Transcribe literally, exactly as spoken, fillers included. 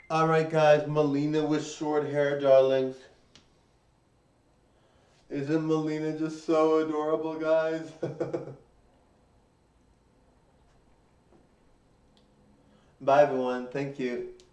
Alright guys, Melina with short hair, darlings. Isn't Melina just so adorable, guys? Bye everyone, thank you.